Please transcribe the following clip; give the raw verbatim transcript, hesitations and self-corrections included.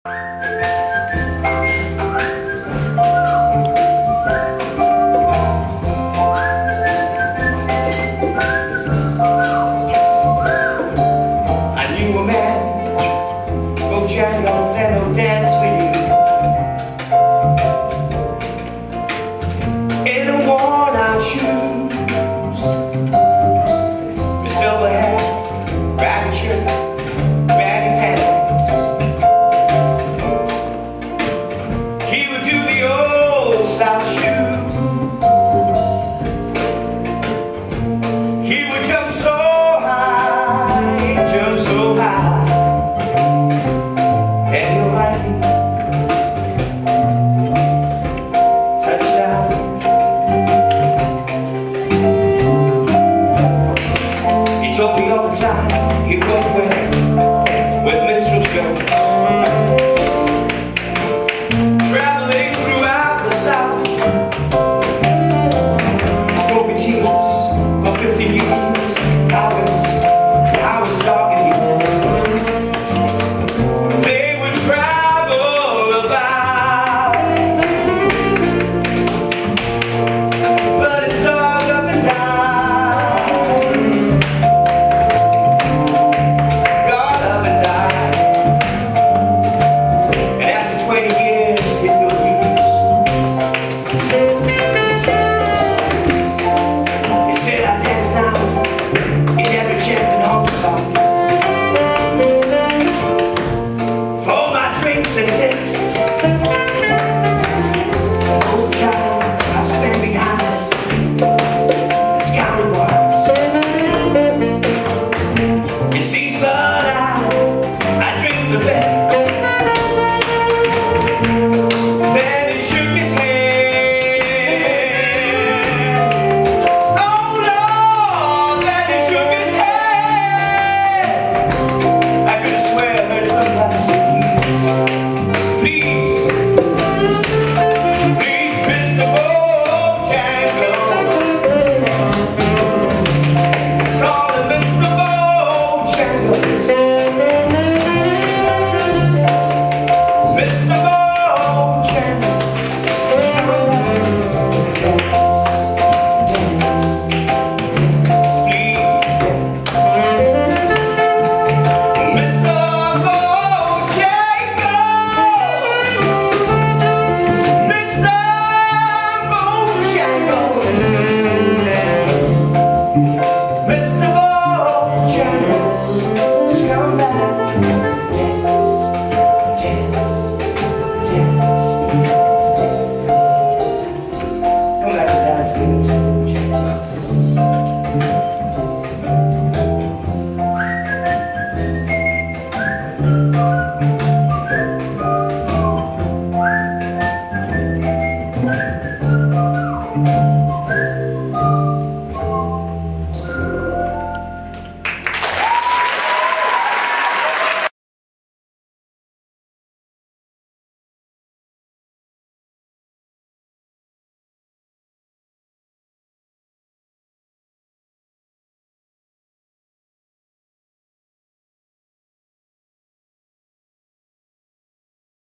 I knew a man, Bojangles, and he'll dance for you in a worn out shoes, with silver hair, ragged shirt, baggy pants. He would do the old South shoe. He would jump so high, jump so high, and he'll lightly touchdown. He told me all the time he wrote well.